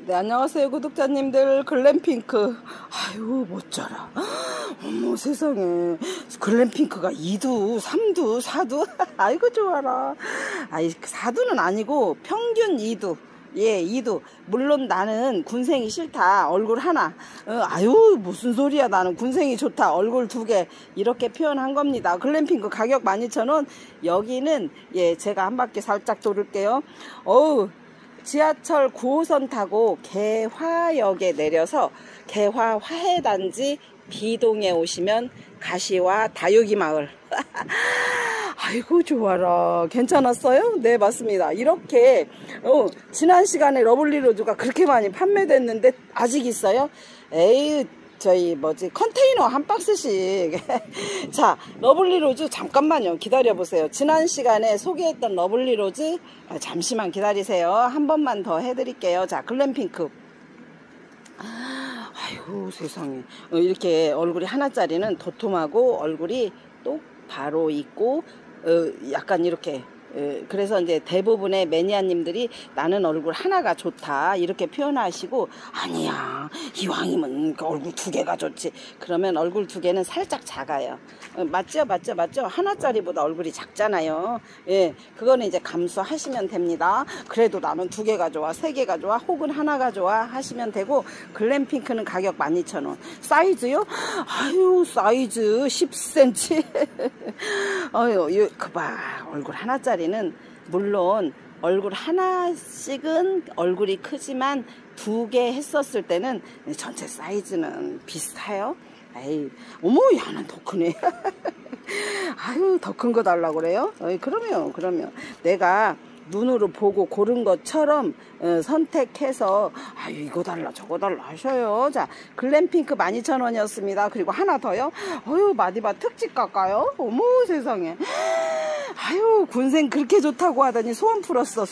네, 안녕하세요 구독자님들. 글램핑크, 아유 멋져라. 어머 세상에, 글램핑크가 2두 3두 4두 아이고 좋아라. 아이 4두는 아니고 평균 2두. 예, 2두. 물론 나는 군생이 싫다, 얼굴 하나. 아유 무슨 소리야, 나는 군생이 좋다, 얼굴 2개, 이렇게 표현한 겁니다. 글램핑크 가격 12,000원. 여기는 예, 제가 한 바퀴 살짝 돌을게요. 어우, 지하철 9호선 타고 개화역에 내려서 개화 화해단지 B동에 오시면 가시와 다육이 마을. 아이고 좋아라. 괜찮았어요? 네, 맞습니다. 이렇게 지난 시간에 러블리로즈가 그렇게 많이 판매됐는데 아직 있어요? 에이, 저희 컨테이너 한 박스씩. 자, 러블리로즈 잠깐만요, 기다려보세요. 지난 시간에 소개했던 러블리로즈 잠시만 기다리세요. 한 번만 더 해드릴게요. 자, 글램핑크. 아이고 세상에, 이렇게 얼굴이 하나짜리는 도톰하고 얼굴이 똑바로 있고 약간 이렇게, 그래서 이제 대부분의 매니아님들이 나는 얼굴 하나가 좋다 이렇게 표현하시고, 아니야 이왕이면 얼굴 2개가 좋지. 그러면 얼굴 2개는 살짝 작아요. 맞죠? 하나짜리보다 얼굴이 작잖아요. 예, 그거는 이제 감수하시면 됩니다. 그래도 나는 2개가 좋아, 3개가 좋아, 혹은 하나가 좋아 하시면 되고, 글램핑크는 가격 12,000원. 사이즈요? 아유, 사이즈 10cm. 어휴, 그봐, 얼굴 하나짜리는 물론 얼굴 하나씩은 얼굴이 크지만 2개 했었을 때는 전체 사이즈는 비슷해요. 에이, 어머, 야는 더 크네. 아유, 더 큰 거 달라고 그래요? 그러면 내가 눈으로 보고 고른 것처럼 선택해서 아유 이거 달라 저거 달라 하셔요. 자, 글램핑크 12,000원이었습니다. 그리고 하나 더요. 어유, 마디바 특집 깎아요? 어머 세상에. 아유, 군생 그렇게 좋다고 하더니 소원 풀었어.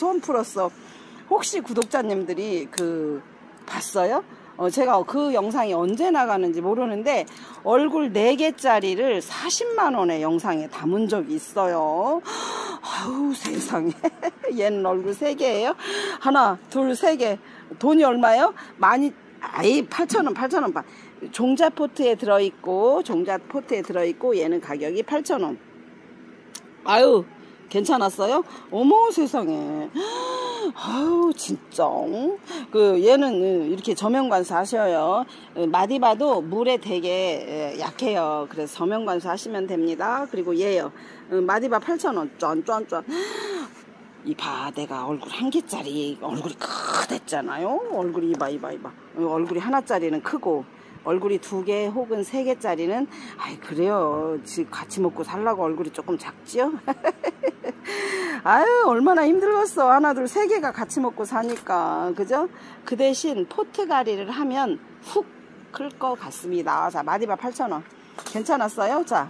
혹시 구독자님들이 봤어요? 제가 그 영상이 언제 나가는지 모르는데 얼굴 4개짜리를 40만원의 영상에 담은 적이 있어요. 아우 세상에. 얘는 얼굴 3개예요. 하나, 둘, 3개. 돈이 얼마예요? 8,000원. 종자포트에 들어있고 얘는 가격이 8,000원. 아유, 괜찮았어요? 어머 세상에. 아유 진짜. 얘는 이렇게 저면관수 하셔요. 마디바도 물에 되게 약해요. 그래서 저면관수 하시면 됩니다. 그리고 얘요, 마디바 8,000원. 쫀쫀쫀. 이봐, 내가 얼굴 1개짜리 얼굴이 크댔잖아요. 얼굴이 이봐. 얼굴이 하나짜리는 크고 얼굴이 2개 혹은 3개짜리는 아이 그래요, 같이 먹고 살라고 얼굴이 조금 작지요. 아유, 얼마나 힘들겠어. 하나, 둘, 3개가 같이 먹고 사니까. 그죠? 그 대신 포트가리를 하면 훅 클 것 같습니다. 자, 마디바 8,000원. 괜찮았어요? 자,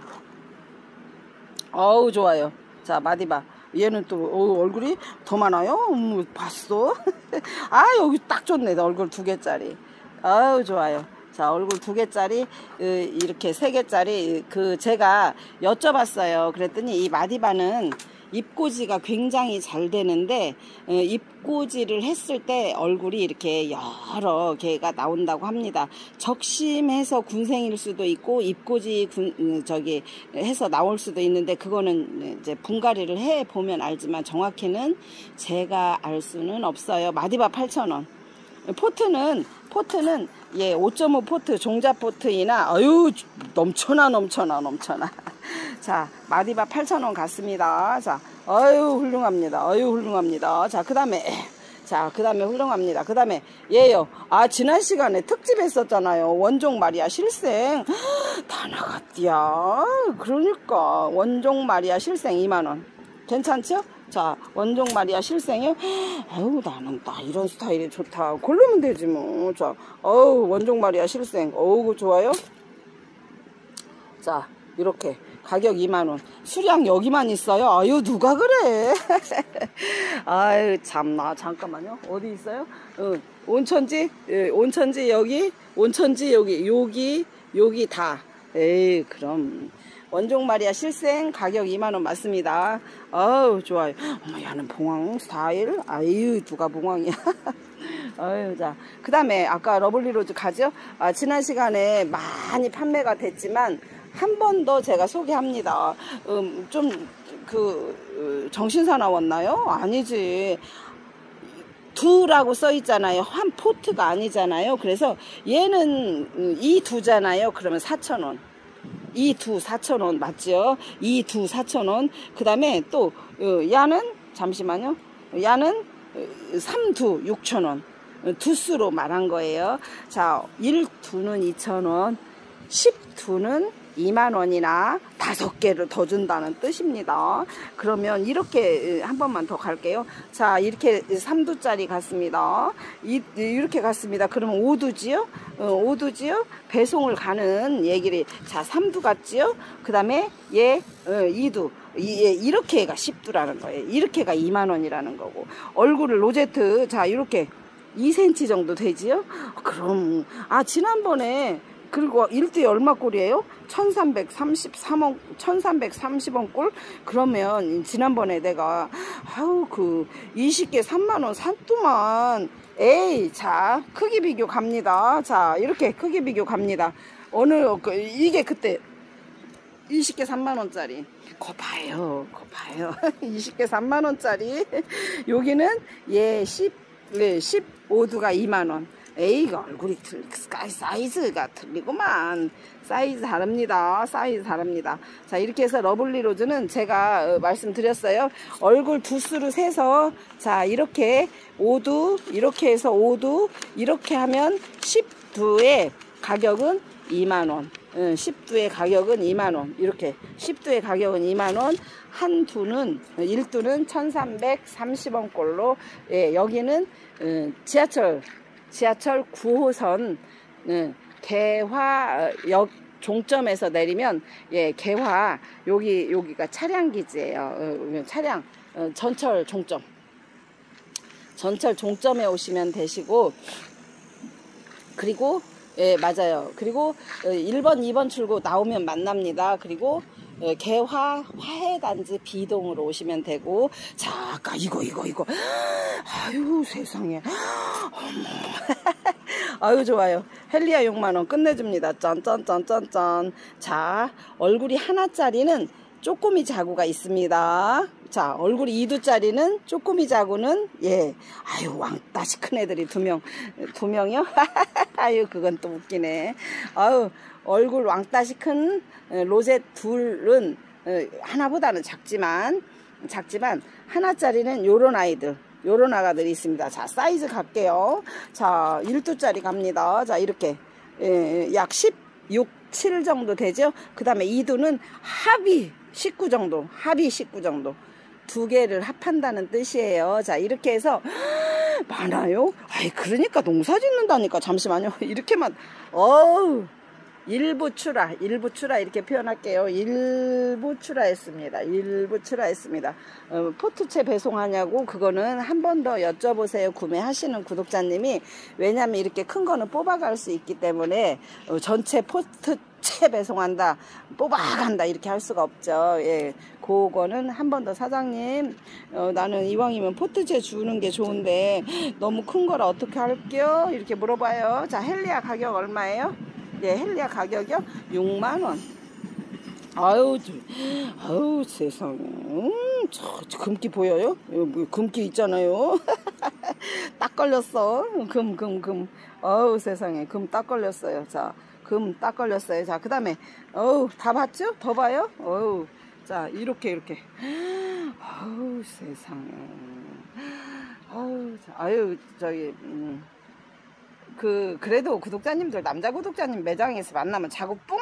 어우 좋아요. 자, 마디바. 얘는 또 얼굴이 더 많아요. 봤어? 아, 여기 딱 좋네. 얼굴 2개짜리. 아유 좋아요. 자, 얼굴 2개짜리, 이렇게 3개짜리, 제가 여쭤봤어요. 그랬더니 이 마디바는 입고지가 굉장히 잘 되는데, 입고지를 했을 때 얼굴이 이렇게 여러 개가 나온다고 합니다. 적심해서 군생일 수도 있고, 입고지 해서 나올 수도 있는데, 그거는 이제 분갈이를 해 보면 알지만 정확히는 제가 알 수는 없어요. 마디바 8,000원. 포트는 예, 5.5 포트, 종자 포트이나 아유 넘쳐나. 자, 마디바 8,000원 같습니다. 자, 아유 훌륭합니다. 자, 그다음에 훌륭합니다. 그다음에 얘요. 아, 지난 시간에 특집 했었잖아요. 원종 마리아 실생. 다 나갔디야. 그러니까 원종 마리아 실생 2만원. 괜찮죠? 자, 원종 마리아 실생이요. 아유, 나는 이런 스타일이 좋다. 고르면 되지 뭐. 자, 원종 마리아 실생. 어우 좋아요. 자, 이렇게 가격 2만원. 수량 여기만 있어요. 아유, 누가 그래. 아유 참나. 잠깐만요. 어디 있어요? 온천지 여기 다. 에이, 그럼 원종 마리아 실생 가격 2만원 맞습니다. 어우 좋아요. 어머, 야는 봉황 스타일. 아유, 누가 봉황이야. 어유, 자, 그 다음에 아까 러블리 로즈 가죠? 지난 시간에 많이 판매가 됐지만 한 번 더 제가 소개합니다. 정신사 나왔나요? 아니지. 두라고 써 있잖아요. 한 포트가 아니잖아요. 그래서 얘는 이 두잖아요. 그러면 4,000원. 이 두 4,000원 맞죠? 이 두 4,000원. 그 다음에 또 야는 잠시만요. 야는 3두 6,000원. 두수로 말한 거예요. 자, 1두는 2,000원, 10두는 2만원이나 5개를 더 준다는 뜻입니다. 그러면 이렇게 한 번만 더 갈게요. 자, 이렇게 3두짜리 갔습니다. 이렇게 갔습니다. 그러면 5두지요? 5두지요? 배송을 가는 얘기를. 자, 3두 갔지요? 그 다음에 얘 2두. 이렇게가 10두라는 거예요. 이렇게가 2만원이라는 거고. 얼굴을 로제트, 자, 이렇게 2cm 정도 되지요? 그럼, 지난번에 그리고 1두에 얼마 꼴이에요? 1333원, 1330원 꼴? 그러면 지난번에 내가 20개 3만원 샀더만. 에이, 자, 크기 비교 갑니다. 자, 이렇게 크기 비교 갑니다. 이게 그때 20개 3만원짜리. 거 봐요. 20개 3만원짜리. 여기는 15두가 2만원. 에이가 얼굴이 사이즈가 틀리구만. 사이즈 다릅니다. 자, 이렇게 해서 러블리 로즈는 제가 말씀드렸어요. 얼굴 두수로 세서, 자, 이렇게 5두, 이렇게 해서 5두, 이렇게 하면 10두의 가격은 2만원. 10두의 가격은 2만원. 이렇게 10두의 가격은 2만원. 한 두는 1두는 1330원 꼴로. 예, 여기는 지하철 9호선 개화역 종점에서 내리면, 예, 개화 여기가 차량기지예요. 차량 전철 종점에 오시면 되시고, 그리고 예, 맞아요. 그리고 1번 2번 출구 나오면 만납니다. 그리고 개화 화해단지 B동으로 오시면 되고. 자, 아까 이거 아유, 세상에. 어머. 아유, 좋아요. 헬리아 6만원 끝내줍니다. 짠짠짠짠짠. 자, 얼굴이 하나짜리는 쪼꼬미 자구가 있습니다. 자, 얼굴이 2두짜리는 쪼꼬미 자구는, 예, 아유, 왕따시 큰 애들이 두 명이요? 아유, 그건 또 웃기네. 아유, 얼굴 왕따시 큰 로제 둘은 하나보다는 작지만 하나짜리는 요런 아가들이 있습니다. 자, 사이즈 갈게요. 자, 1두짜리 갑니다. 자, 이렇게 약 16, 7 정도 되죠. 그 다음에 2두는 합이 19 정도. 두 개를 합한다는 뜻이에요. 자, 이렇게 해서 많아요. 아이, 그러니까 농사 짓는다니까. 잠시만요. 이렇게만. 일부 출하 이렇게 표현할게요. 일부 출하했습니다. 포트채 배송하냐고, 그거는 한 번 더 여쭤보세요. 구매하시는 구독자님이. 왜냐면 이렇게 큰 거는 뽑아갈 수 있기 때문에 전체 포트채 배송한다, 뽑아간다 이렇게 할 수가 없죠. 예, 그거는 한 번 더 사장님, 나는 이왕이면 포트채 주는 게 좋은데 너무 큰 거라 어떻게 할게요? 이렇게 물어봐요. 자, 헬리아 가격 얼마예요? 예, 헬리아 가격이요? 6만원. 아유, 세상에. 금기 보여요? 금기 있잖아요. 딱 걸렸어. 금. 어우, 세상에. 금 딱 걸렸어요. 자, 금 딱 걸렸어요. 자, 그 다음에, 다 봤죠? 더 봐요? 자, 이렇게. 어우, 세상에. 그래도 구독자님들, 남자 구독자님 매장에서 만나면 자꾸 뿡?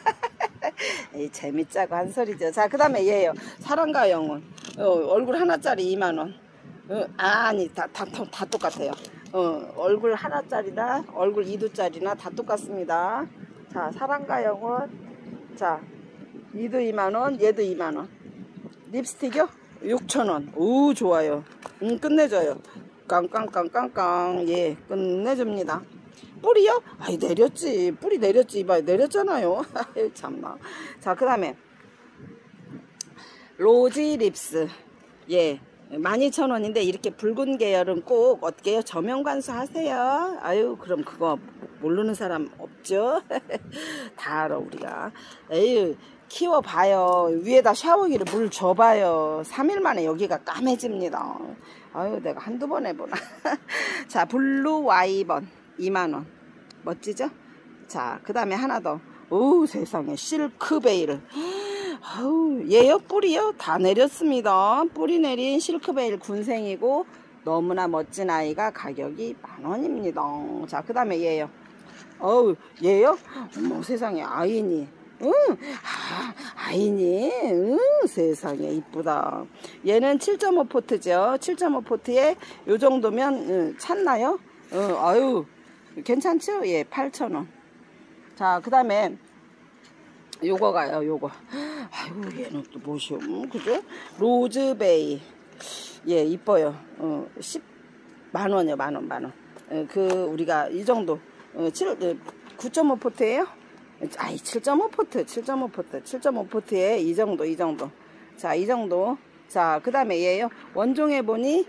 재밌자고 한 소리죠. 자, 그 다음에 얘예요. 사랑과 영혼. 얼굴 하나짜리 2만원. 아니, 다 똑같아요. 얼굴 하나짜리나, 얼굴 2두짜리나 다 똑같습니다. 자, 사랑과 영혼. 자, 2두 2만원, 얘도 2만원. 립스틱이요? 6,000원. 오, 좋아요. 끝내줘요. 깡깡깡깡깡. 예, 끝내줍니다. 뿌리요? 아이, 내렸지. 뿌리 내렸지. 이봐요, 내렸잖아요. 아유, 참나. 자, 그 다음에 로지 립스. 예, 12,000원인데 이렇게 붉은 계열은 꼭 어떻게 저면관수 하세요. 아유 그럼 그거 모르는 사람 없죠. 다 알아 우리가. 에휴 키워봐요. 위에다 샤워기를 물 줘봐요. 3일 만에 여기가 까매집니다. 아유 내가 한두 번 해보나. 자 블루 와이번 2만원 멋지죠. 자 그 다음에 하나 더. 오 세상에 실크베일. 아우 얘요 뿌리요 다 내렸습니다. 뿌리 내린 실크베일 군생이고 너무나 멋진 아이가 가격이 10,000원입니다. 자 그 다음에 얘요. 어우 얘요 어머 세상에 아이니. 응 아이니. 응 세상에 이쁘다. 얘는 7.5 포트죠. 7.5 포트에 요 정도면 찼나요? 아유 괜찮죠? 예 8,000원. 자 그 다음에 요거가요 요거. 아이고 얘는 또 뭐시오. 그죠? 로즈베이. 예 이뻐요. 10만원이요. 만원. 그 우리가 이 정도 9.5 포트예요. 아이 7.5 포트 7.5 포트에 이 정도. 자 이 정도. 자 그 다음에 얘요 원종해 보니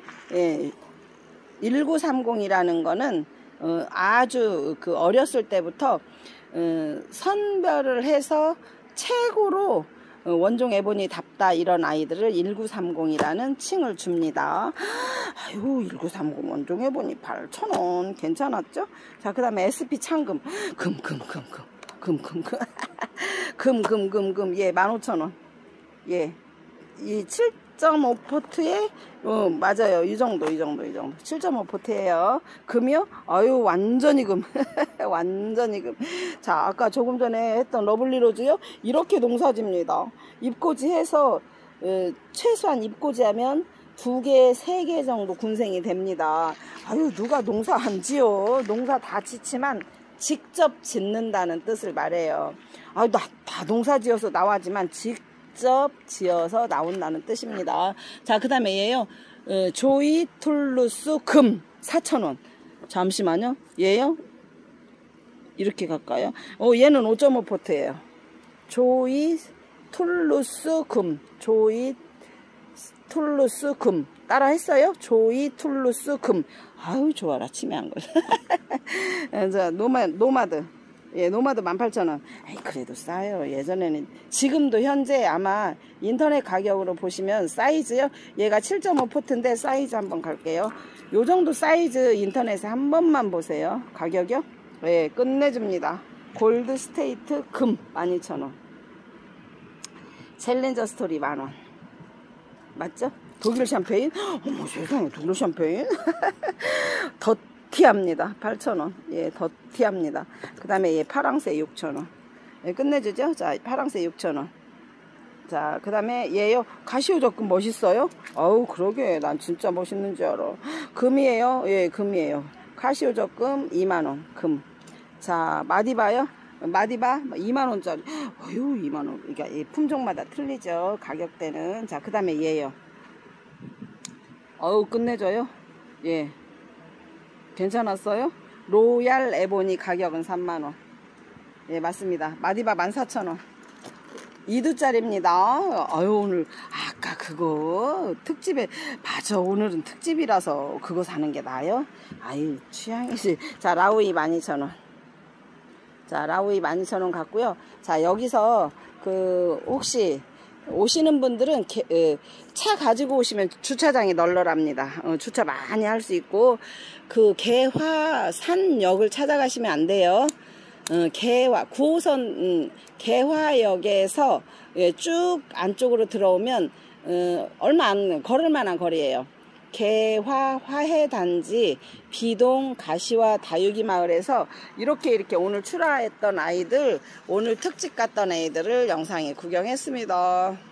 1930이라는 거는 아주 그 어렸을 때부터 선별을 해서 최고로 원종 에보니 답다 이런 아이들을 1930이라는 칭을 줍니다. 아유 1930 원종 에보니 8,000원 괜찮았죠? 자 그 다음에 SP 창금 금 예 15,000원. 예 이 7.5 포트에 맞아요. 이 정도 7.5 포트예요. 금이요? 아유 완전히 금. 완전히 금. 자 아까 조금 전에 했던 러블리 로즈요 이렇게 농사집니다. 잎꽂이 해서 최소한 잎꽂이 하면 2개 3개 정도 군생이 됩니다. 아유 누가 농사 안 지어. 농사 다 짓지만 직접 짓는다는 뜻을 말해요. 아유 다 농사 지어서 나와지만 직접 지어서 나온다는 뜻입니다. 자 그 다음에 얘요 조이 툴루스 금 4,000원. 잠시만요. 얘요 이렇게 갈까요? 얘는 5.5 포트예요. 조이 툴루스 금. 조이 툴루스 금 따라 했어요? 조이 툴루스 금. 아유 좋아라 치매한 걸. 자 노마드. 예, 노마드 18,000원. 에이, 그래도 싸요. 예전에는. 지금도 현재 아마 인터넷 가격으로 보시면 사이즈요. 얘가 7.5 포트인데 사이즈 한번 갈게요. 요 정도 사이즈 인터넷에 한 번만 보세요. 가격이요? 예, 끝내줍니다. 골드 스테이트 금 12,000원. 챌린저 스토리 10,000원. 맞죠? 독일 샴페인? 어머 세상에 독일 샴페인? 더티합니다. 8,000원. 예, 더티합니다. 그 다음에 얘 파랑새 6,000원. 예, 끝내주죠? 자, 파랑새 6,000원. 자, 그 다음에 얘요. 가시오 적금 멋있어요? 아우, 그러게. 난 진짜 멋있는 줄 알아. 금이에요? 예, 금이에요. 카시오 적금 2만원. 금. 자, 마디바요? 마디바 2만원짜리. 어휴, 2만원. 그러니까 이 품종마다 틀리죠. 가격대는. 자, 그 다음에 얘요. 어우, 끝내줘요? 예. 괜찮았어요? 로얄 에보니 가격은 3만원. 예 맞습니다. 마디바 14,000원. 2두짜리입니다. 아유 오늘 아까 그거 특집에 맞아. 오늘은 특집이라서 그거 사는 게 나아요? 아유 취향이지. 자 라우이 12,000원. 자 라우이 12,000원 같고요. 자 여기서 그 혹시 오시는 분들은 차 가지고 오시면 주차장이 널널합니다. 주차 많이 할 수 있고 그 개화산역을 찾아가시면 안 돼요. 개화 9호선 개화역에서 쭉 안쪽으로 들어오면 얼마 안 걸을 만한 거리예요. 개화 화해단지 비동 가시와 다육이 마을에서 이렇게 오늘 출하했던 아이들, 오늘 특집 갔던 애들을 영상에 구경했습니다.